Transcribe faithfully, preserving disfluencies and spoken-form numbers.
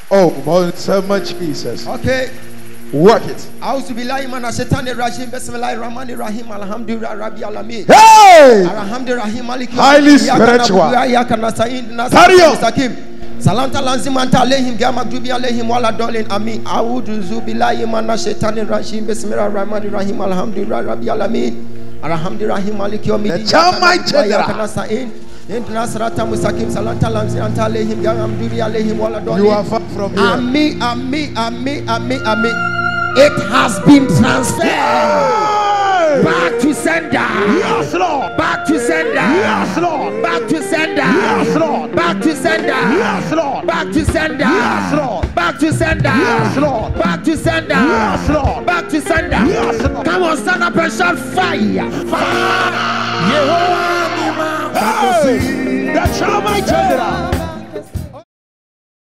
Oh, so much Jesus. Okay. Work it. A'udhu billahi minash shaitani rajim. Bismillahir rahmanir rahim. Alhamdulillahi rabbil alamin. Hey! Alhamdulillahi maliki. Highly spiritual. Salanta lanzimanta alayhim gamagdubi alayhim wala dolin amin. A'udhu billahi minash shaitani rajim. Bismillahir rahmanir rahim. Alhamdulillahi rabbil alamin. Alhamdulillahi maliki yawmiddin. You are far from here. Ami, ami, ami, ami, ami. It has been transferred. Hey! Back to sender. Yes, Lord. Back to sender. Yes, Lord. Back to sender. Yes, Lord. Back to sender. Yes, Lord. Back to sender. Yes, Lord. Back to sender. Yes, Lord. Back to sender. Yes, Lord. Back to sender. Yes, Lord. Come on, stand up and shout fire. Fire. Hey! That's how my general.